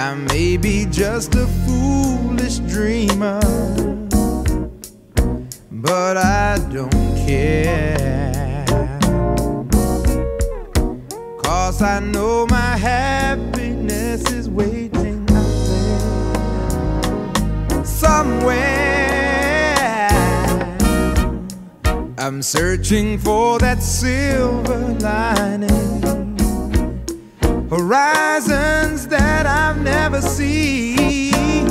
I may be just a foolish dreamer, but I don't care, 'cause I know my happiness is waiting out there somewhere. I'm searching for that silver lining, horizons that I've never seen.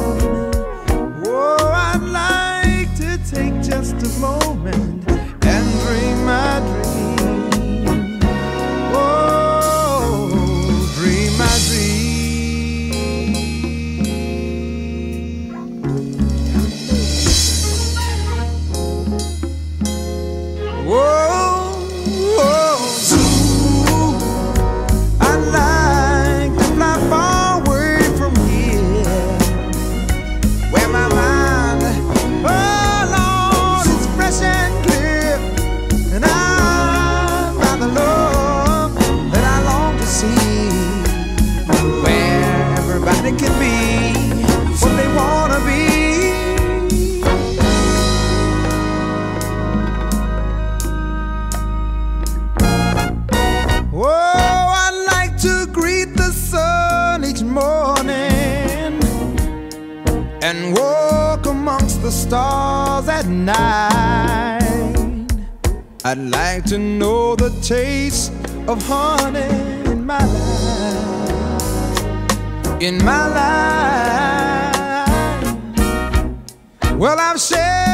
Oh, I'd like to take just a moment and dream my dream. Oh, dream my dream. Whoa. It can be what they wanna be. Oh, I'd like to greet the sun each morning and walk amongst the stars at night. I'd like to know the taste of honey in my life. In my life, well, I've shared